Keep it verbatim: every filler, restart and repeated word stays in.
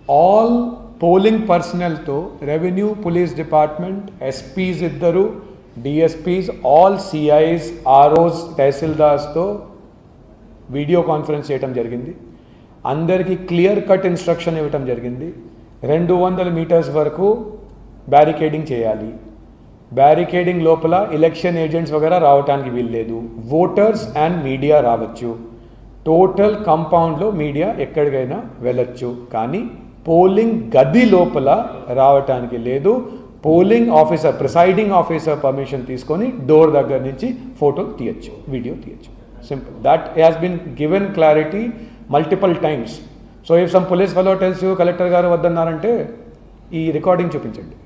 all polling personnel to revenue police department, S Ps iddaru, D S Ps, all C Is, R Os, tehsildars to video conference చేయటం జరిగింది. అందరికీ clear cut instruction ఇవ్వటం జరిగింది. రెండు వందల metres వరకు barricading చేయాలి. బ్యారికేడింగ్ లోపల ఎలక్షన్ ఏజెంట్స్ వగైరా రావడానికి వీల్లేదు. ఓటర్స్ అండ్ మీడియా రావచ్చు. టోటల్ కాంపౌండ్లో మీడియా ఎక్కడికైనా వెళ్ళొచ్చు, కానీ పోలింగ్ గది లోపల రావటానికి లేదు. Polling officer, presiding officer permission తీసుకొని డోర్ దగ్గర నుంచి ఫోటో తీయచ్చు, వీడియో తీయచ్చు. Simple. That has been given clarity multiple times. So if some police fellow tells you collector గారు వద్దన్నారంటే ఈ రికార్డింగ్ చూపించండి.